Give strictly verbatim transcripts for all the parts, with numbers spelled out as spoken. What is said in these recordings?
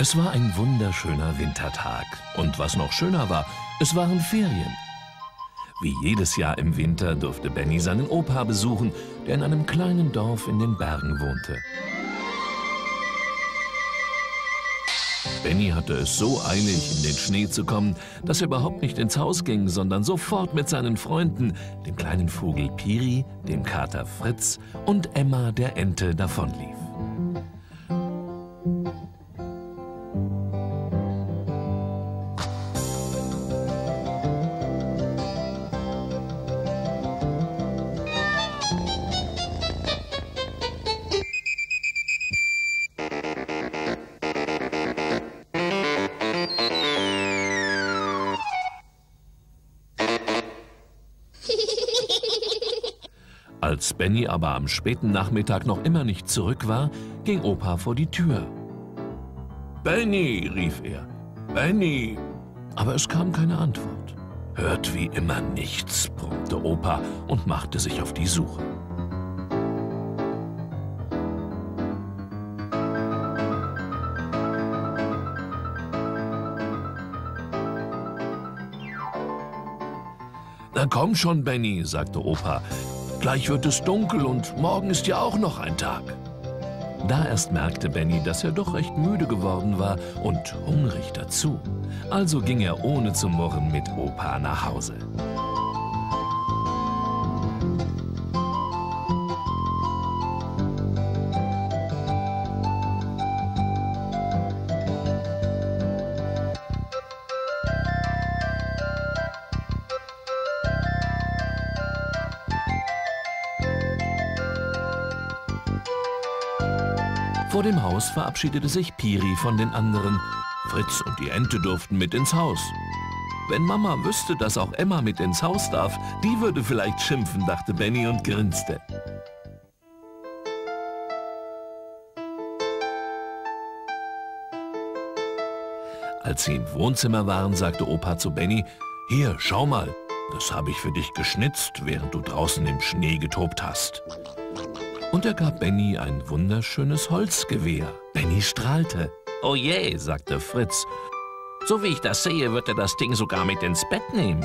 Es war ein wunderschöner Wintertag. Und was noch schöner war, es waren Ferien. Wie jedes Jahr im Winter durfte Benny seinen Opa besuchen, der in einem kleinen Dorf in den Bergen wohnte. Benny hatte es so eilig, in den Schnee zu kommen, dass er überhaupt nicht ins Haus ging, sondern sofort mit seinen Freunden, dem kleinen Vogel Piri, dem Kater Fritz und Emma der Ente davonlief. Als Benny aber am späten Nachmittag noch immer nicht zurück war, ging Opa vor die Tür. »Benny«, rief er, »Benny!« Aber es kam keine Antwort. »Hört wie immer nichts«, brummte Opa und machte sich auf die Suche. »Na komm schon, Benny«, sagte Opa. »Gleich wird es dunkel und morgen ist ja auch noch ein Tag.« Da erst merkte Benny, dass er doch recht müde geworden war und hungrig dazu. Also ging er ohne zu murren mit Opa nach Hause. Vor dem Haus verabschiedete sich Piri von den anderen. Fritz und die Ente durften mit ins Haus. Wenn Mama wüsste, dass auch Emma mit ins Haus darf, die würde vielleicht schimpfen, dachte Benny und grinste. Als sie im Wohnzimmer waren, sagte Opa zu Benny, »Hier, schau mal, das habe ich für dich geschnitzt, während du draußen im Schnee getobt hast.« Und er gab Benny ein wunderschönes Holzgewehr. Benny strahlte. »Oh je«, sagte Fritz. »So wie ich das sehe, wird er das Ding sogar mit ins Bett nehmen.«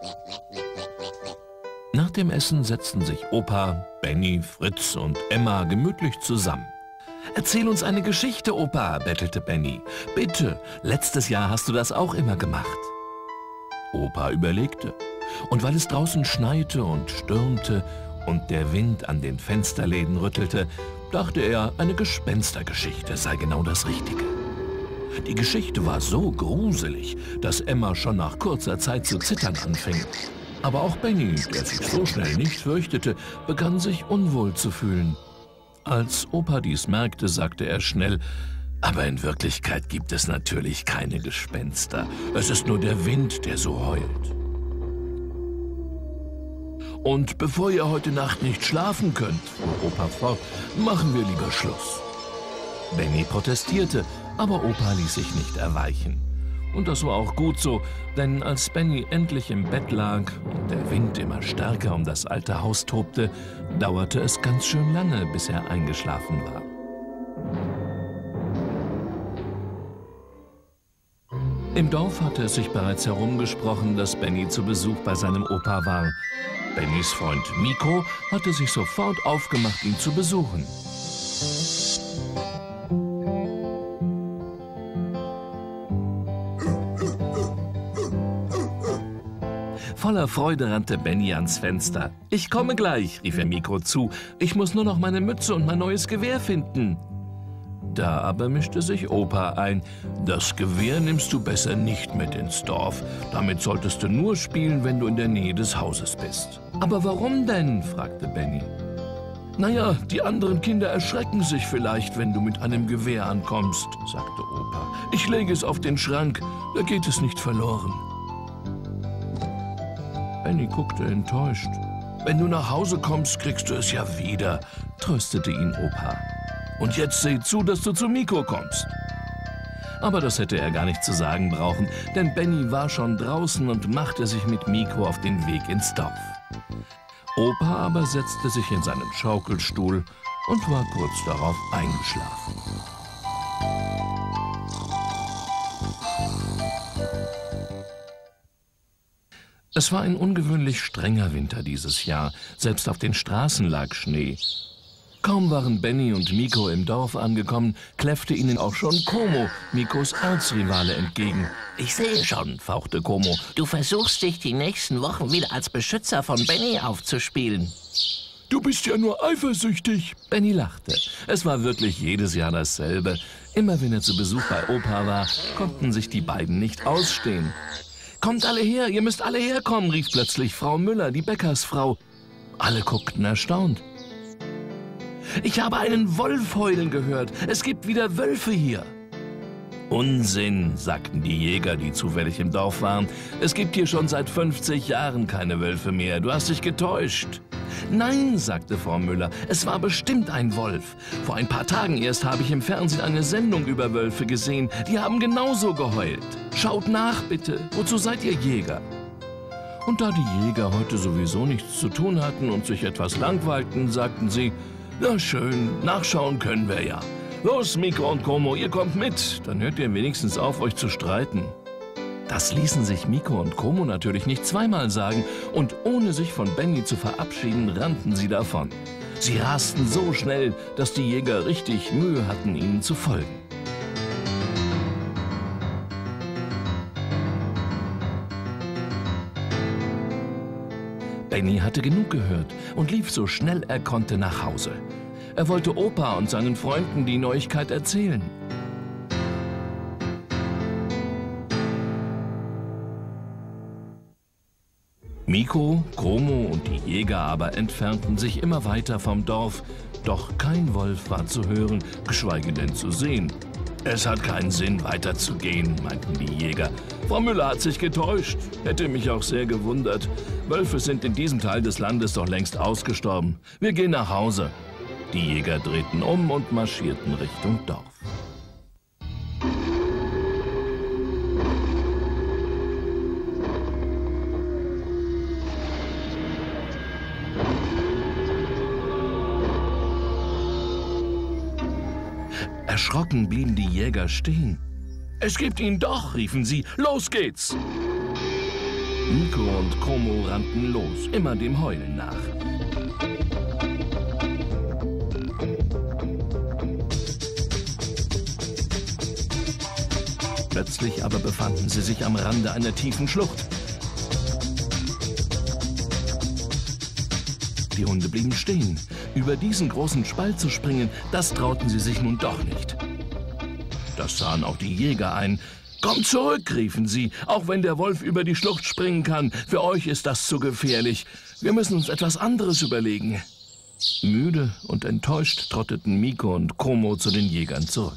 Nach dem Essen setzten sich Opa, Benny, Fritz und Emma gemütlich zusammen. »Erzähl uns eine Geschichte, Opa«, bettelte Benny. »Bitte, letztes Jahr hast du das auch immer gemacht.« Opa überlegte. Und weil es draußen schneite und stürmte und der Wind an den Fensterläden rüttelte, dachte er, eine Gespenstergeschichte sei genau das Richtige. Die Geschichte war so gruselig, dass Emma schon nach kurzer Zeit zu zittern anfing. Aber auch Benny, der sich so schnell nicht fürchtete, begann sich unwohl zu fühlen. Als Opa dies merkte, sagte er schnell, »Aber in Wirklichkeit gibt es natürlich keine Gespenster. Es ist nur der Wind, der so heult.« »Und bevor ihr heute Nacht nicht schlafen könnt«, fuhr Opa fort, »machen wir lieber Schluss.« Benny protestierte, aber Opa ließ sich nicht erweichen. Und das war auch gut so, denn als Benny endlich im Bett lag und der Wind immer stärker um das alte Haus tobte, dauerte es ganz schön lange, bis er eingeschlafen war. Im Dorf hatte es sich bereits herumgesprochen, dass Benny zu Besuch bei seinem Opa war. Bennys Freund Miko hatte sich sofort aufgemacht, ihn zu besuchen. Voller Freude rannte Benny ans Fenster. »Ich komme gleich«, rief er Miko zu. »Ich muss nur noch meine Mütze und mein neues Gewehr finden.« Da aber mischte sich Opa ein. »Das Gewehr nimmst du besser nicht mit ins Dorf. Damit solltest du nur spielen, wenn du in der Nähe des Hauses bist.« »Aber warum denn?«, fragte Benny. »Naja, die anderen Kinder erschrecken sich vielleicht, wenn du mit einem Gewehr ankommst«, sagte Opa. »Ich lege es auf den Schrank, da geht es nicht verloren.« Benny guckte enttäuscht. »Wenn du nach Hause kommst, kriegst du es ja wieder«, tröstete ihn Opa. »Und jetzt seh zu, dass du zu Miko kommst.« Aber das hätte er gar nicht zu sagen brauchen, denn Benny war schon draußen und machte sich mit Miko auf den Weg ins Dorf. Opa aber setzte sich in seinen Schaukelstuhl und war kurz darauf eingeschlafen. Es war ein ungewöhnlich strenger Winter dieses Jahr. Selbst auf den Straßen lag Schnee. Kaum waren Benny und Miko im Dorf angekommen, kläffte ihnen auch schon Como, Mikos Erzrivale, entgegen. »Ich sehe schon«, fauchte Como, »du versuchst dich die nächsten Wochen wieder als Beschützer von Benny aufzuspielen.« »Du bist ja nur eifersüchtig.« Benny lachte. Es war wirklich jedes Jahr dasselbe. Immer wenn er zu Besuch bei Opa war, konnten sich die beiden nicht ausstehen. »Kommt alle her, ihr müsst alle herkommen«, rief plötzlich Frau Müller, die Bäckersfrau. Alle guckten erstaunt. »Ich habe einen Wolf heulen gehört. Es gibt wieder Wölfe hier.« »Unsinn«, sagten die Jäger, die zufällig im Dorf waren. »Es gibt hier schon seit fünfzig Jahren keine Wölfe mehr. Du hast dich getäuscht.« »Nein«, sagte Frau Müller, »es war bestimmt ein Wolf. Vor ein paar Tagen erst habe ich im Fernsehen eine Sendung über Wölfe gesehen. Die haben genauso geheult. Schaut nach, bitte. Wozu seid ihr Jäger?« Und da die Jäger heute sowieso nichts zu tun hatten und sich etwas langweilten, sagten sie, »Na schön, nachschauen können wir ja. Los, Miko und Como, ihr kommt mit. Dann hört ihr wenigstens auf, euch zu streiten.« Das ließen sich Miko und Como natürlich nicht zweimal sagen, und ohne sich von Benny zu verabschieden, rannten sie davon. Sie rasten so schnell, dass die Jäger richtig Mühe hatten, ihnen zu folgen. Benny hatte genug gehört und lief so schnell er konnte nach Hause. Er wollte Opa und seinen Freunden die Neuigkeit erzählen. Miko, Como und die Jäger aber entfernten sich immer weiter vom Dorf, doch kein Wolf war zu hören, geschweige denn zu sehen. »Es hat keinen Sinn, weiterzugehen«, meinten die Jäger. »Frau Müller hat sich getäuscht. Hätte mich auch sehr gewundert. Wölfe sind in diesem Teil des Landes doch längst ausgestorben. Wir gehen nach Hause.« Die Jäger drehten um und marschierten Richtung Dorf. Erschrocken blieben die Jäger stehen. »Es gibt ihn doch«, riefen sie. »Los geht's!« Miko und Como rannten los, immer dem Heulen nach. Plötzlich aber befanden sie sich am Rande einer tiefen Schlucht. Die Hunde blieben stehen. Über diesen großen Spalt zu springen, das trauten sie sich nun doch nicht. Das sahen auch die Jäger ein. »Kommt zurück«, riefen sie, »auch wenn der Wolf über die Schlucht springen kann. Für euch ist das zu gefährlich. Wir müssen uns etwas anderes überlegen.« Müde und enttäuscht trotteten Miko und Como zu den Jägern zurück.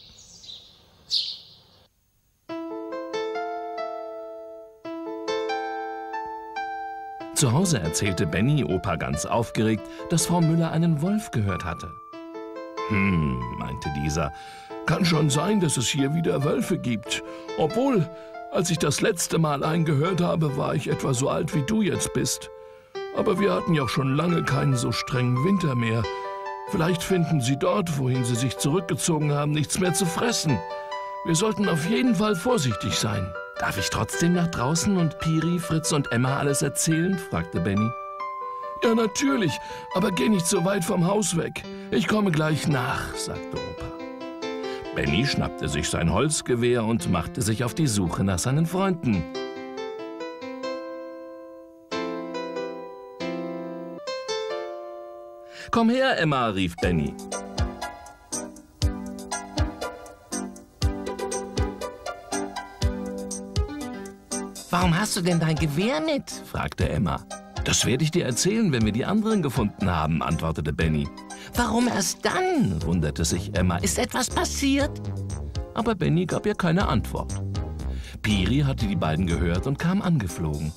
Zu Hause erzählte Benny Opa ganz aufgeregt, dass Frau Müller einen Wolf gehört hatte. »Hm«, meinte dieser, »kann schon sein, dass es hier wieder Wölfe gibt. Obwohl, als ich das letzte Mal einen gehört habe, war ich etwa so alt, wie du jetzt bist. Aber wir hatten ja auch schon lange keinen so strengen Winter mehr. Vielleicht finden sie dort, wohin sie sich zurückgezogen haben, nichts mehr zu fressen. Wir sollten auf jeden Fall vorsichtig sein.« »Darf ich trotzdem nach draußen und Piri, Fritz und Emma alles erzählen?« fragte Benny. »Ja, natürlich, aber geh nicht so weit vom Haus weg. Ich komme gleich nach«, sagte Opa. Benny schnappte sich sein Holzgewehr und machte sich auf die Suche nach seinen Freunden. »Komm her, Emma«, rief Benny. »Warum hast du denn dein Gewehr mit?« fragte Emma. »Das werde ich dir erzählen, wenn wir die anderen gefunden haben«, antwortete Benny. »Warum erst dann?«, wunderte sich Emma. »Ist etwas passiert?« Aber Benny gab ihr keine Antwort. Piri hatte die beiden gehört und kam angeflogen.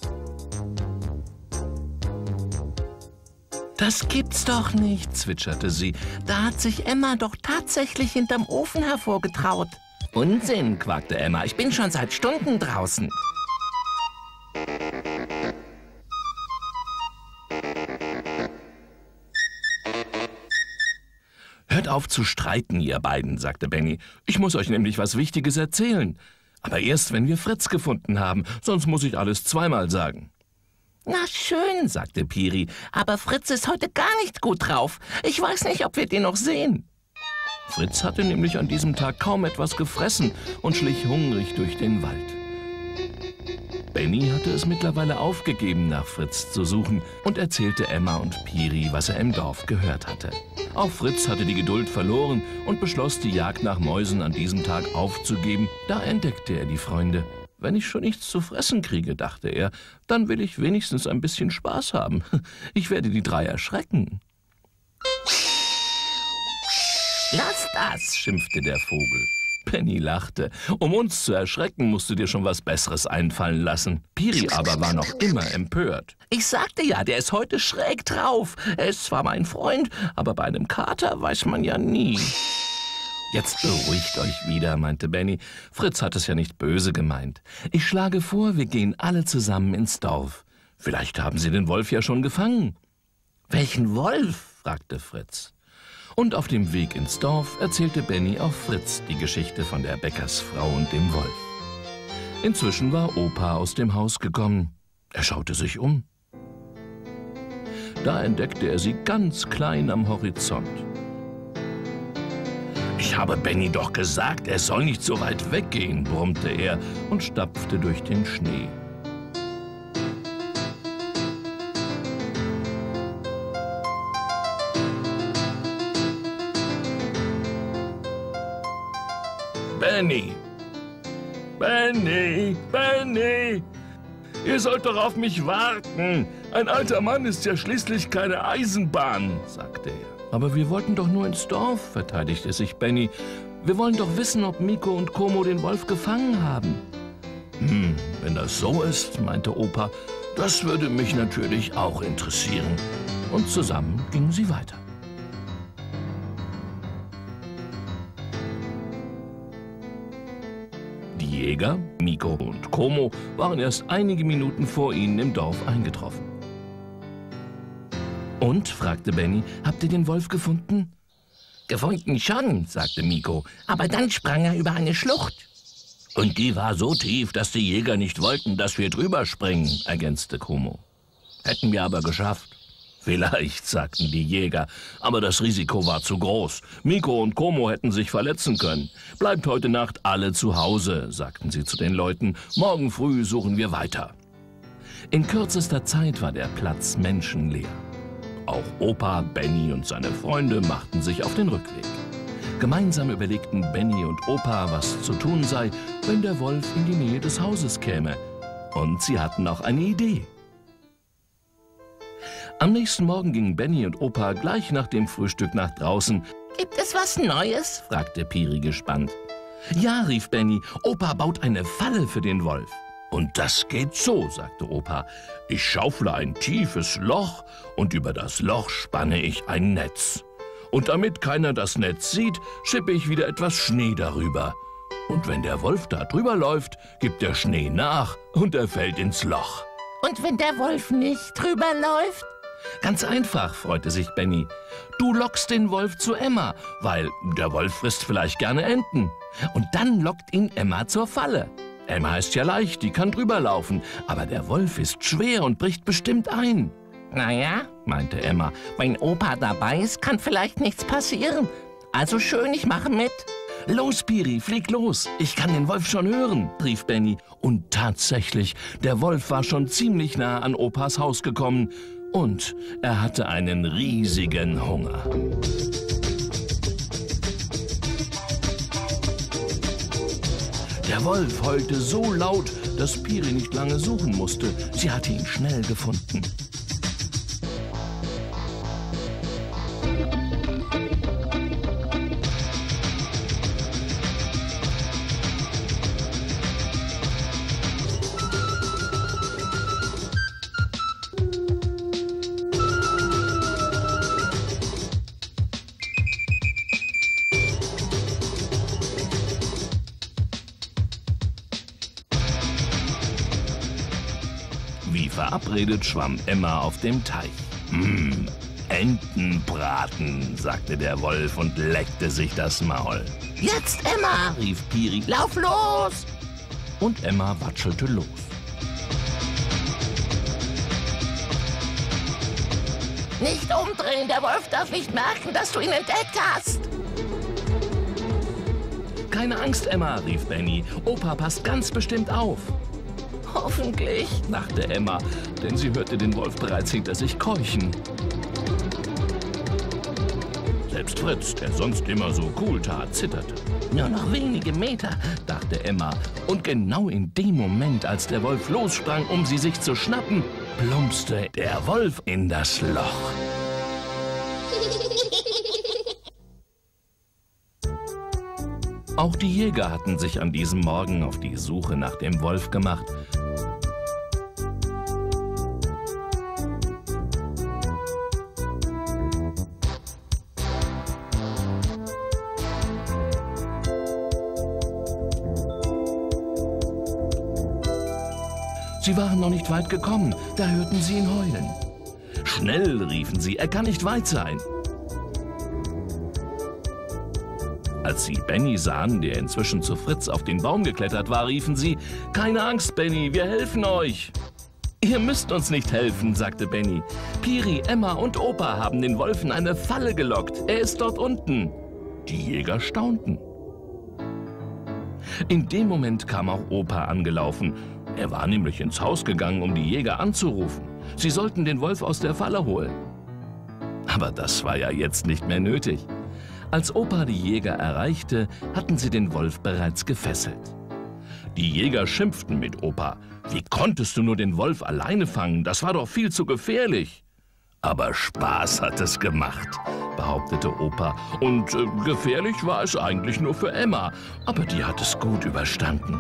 »Das gibt's doch nicht«, zwitscherte sie. »Da hat sich Emma doch tatsächlich hinterm Ofen hervorgetraut.« »Unsinn«, quakte Emma. »Ich bin schon seit Stunden draußen.« »Hört auf zu streiten, ihr beiden«, sagte Benny. »Ich muss euch nämlich was Wichtiges erzählen. Aber erst, wenn wir Fritz gefunden haben, sonst muss ich alles zweimal sagen.« Na schön, sagte Piri, aber Fritz ist heute gar nicht gut drauf. Ich weiß nicht, ob wir den noch sehen. Fritz hatte nämlich an diesem Tag kaum etwas gefressen und schlich hungrig durch den Wald. Benny hatte es mittlerweile aufgegeben, nach Fritz zu suchen und erzählte Emma und Piri, was er im Dorf gehört hatte. Auch Fritz hatte die Geduld verloren und beschloss, die Jagd nach Mäusen an diesem Tag aufzugeben. Da entdeckte er die Freunde. Wenn ich schon nichts zu fressen kriege, dachte er, dann will ich wenigstens ein bisschen Spaß haben. Ich werde die drei erschrecken. Lass das, schimpfte der Vogel. Benny lachte. Um uns zu erschrecken, musst du dir schon was Besseres einfallen lassen. Piri aber war noch immer empört. Ich sagte ja, der ist heute schräg drauf. Er ist zwar mein Freund, aber bei einem Kater weiß man ja nie. Jetzt beruhigt euch wieder, meinte Benny. Fritz hat es ja nicht böse gemeint. Ich schlage vor, wir gehen alle zusammen ins Dorf. Vielleicht haben sie den Wolf ja schon gefangen. Welchen Wolf? fragte Fritz. Und auf dem Weg ins Dorf erzählte Benny auch Fritz die Geschichte von der Bäckersfrau und dem Wolf. Inzwischen war Opa aus dem Haus gekommen. Er schaute sich um. Da entdeckte er sie ganz klein am Horizont. »Ich habe Benny doch gesagt, er soll nicht so weit weggehen«, brummte er und stapfte durch den Schnee. »Benny! Benny! Benny! Ihr sollt doch auf mich warten! Ein alter Mann ist ja schließlich keine Eisenbahn«, sagte er. »Aber wir wollten doch nur ins Dorf«, verteidigte sich Benny. »Wir wollen doch wissen, ob Miko und Komo den Wolf gefangen haben.« »Hm, wenn das so ist«, meinte Opa, »das würde mich natürlich auch interessieren.« Und zusammen gingen sie weiter. Die Jäger, Miko und Komo, waren erst einige Minuten vor ihnen im Dorf eingetroffen. »Und?«, fragte Benny, »habt ihr den Wolf gefunden?« »Gefunden schon«, sagte Miko, »aber dann sprang er über eine Schlucht.« »Und die war so tief, dass die Jäger nicht wollten, dass wir drüber springen«, ergänzte Komo. »Hätten wir aber geschafft.« »Vielleicht«, sagten die Jäger, »aber das Risiko war zu groß. Miko und Komo hätten sich verletzen können. Bleibt heute Nacht alle zu Hause«, sagten sie zu den Leuten. »Morgen früh suchen wir weiter.« In kürzester Zeit war der Platz menschenleer. Auch Opa, Benny und seine Freunde machten sich auf den Rückweg. Gemeinsam überlegten Benny und Opa, was zu tun sei, wenn der Wolf in die Nähe des Hauses käme. Und sie hatten auch eine Idee. Am nächsten Morgen gingen Benny und Opa gleich nach dem Frühstück nach draußen. »Gibt es was Neues?«, fragte Piri gespannt. »Ja«, rief Benny, »Opa baut eine Falle für den Wolf.« »Und das geht so«, sagte Opa. »Ich schaufle ein tiefes Loch und über das Loch spanne ich ein Netz. Und damit keiner das Netz sieht, schippe ich wieder etwas Schnee darüber. Und wenn der Wolf da drüber läuft, gibt der Schnee nach und er fällt ins Loch.« »Und wenn der Wolf nicht drüber läuft?« »Ganz einfach«, freute sich Benny. »Du lockst den Wolf zu Emma, weil der Wolf frisst vielleicht gerne Enten. Und dann lockt ihn Emma zur Falle. Emma ist ja leicht, die kann drüber laufen, aber der Wolf ist schwer und bricht bestimmt ein.« »Naja«, meinte Emma, »wenn Opa dabei ist, kann vielleicht nichts passieren. Also schön, ich mache mit.« »Los, Piri, flieg los, ich kann den Wolf schon hören«, rief Benny. Und tatsächlich, der Wolf war schon ziemlich nah an Opas Haus gekommen. Und er hatte einen riesigen Hunger. Der Wolf heulte so laut, dass Piri nicht lange suchen musste. Sie hatte ihn schnell gefunden. Wie verabredet schwamm Emma auf dem Teich. »Hm, Entenbraten«, sagte der Wolf und leckte sich das Maul. »Jetzt, Emma«, rief Piri, »lauf los!« Und Emma watschelte los. Nicht umdrehen, der Wolf darf nicht merken, dass du ihn entdeckt hast. Keine Angst, Emma, rief Benny. Opa passt ganz bestimmt auf. Hoffentlich, dachte Emma, denn sie hörte den Wolf bereits hinter sich keuchen. Selbst Fritz, der sonst immer so cool tat, zitterte. Nur noch wenige Meter, dachte Emma. Und genau in dem Moment, als der Wolf lossprang, um sie sich zu schnappen, plumpste der Wolf in das Loch. Auch die Jäger hatten sich an diesem Morgen auf die Suche nach dem Wolf gemacht. Sie waren noch nicht weit gekommen, da hörten sie ihn heulen. Schnell, riefen sie, er kann nicht weit sein. Als sie Benny sahen, der inzwischen zu Fritz auf den Baum geklettert war, riefen sie, keine Angst, Benny, wir helfen euch. Ihr müsst uns nicht helfen, sagte Benny. Piri, Emma und Opa haben den Wolf in eine Falle gelockt. Er ist dort unten. Die Jäger staunten. In dem Moment kam auch Opa angelaufen. Er war nämlich ins Haus gegangen, um die Jäger anzurufen. Sie sollten den Wolf aus der Falle holen. Aber das war ja jetzt nicht mehr nötig. Als Opa die Jäger erreichte, hatten sie den Wolf bereits gefesselt. Die Jäger schimpften mit Opa. Wie konntest du nur den Wolf alleine fangen? Das war doch viel zu gefährlich. Aber Spaß hat es gemacht, behauptete Opa. Und äh, gefährlich war es eigentlich nur für Emma. Aber die hat es gut überstanden.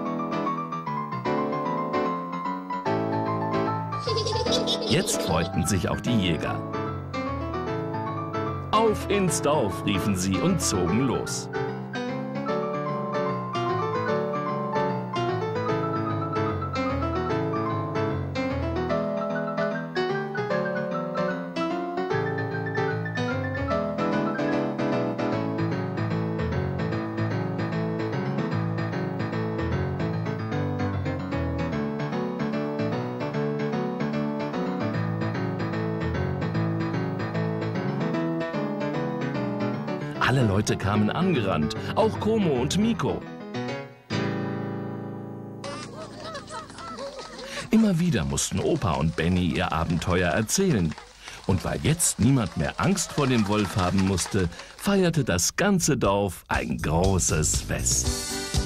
Jetzt freuten sich auch die Jäger. Auf ins Dorf, riefen sie und zogen los. Alle Leute kamen angerannt, auch Komo und Miko. Immer wieder mussten Opa und Benny ihr Abenteuer erzählen. Und weil jetzt niemand mehr Angst vor dem Wolf haben musste, feierte das ganze Dorf ein großes Fest.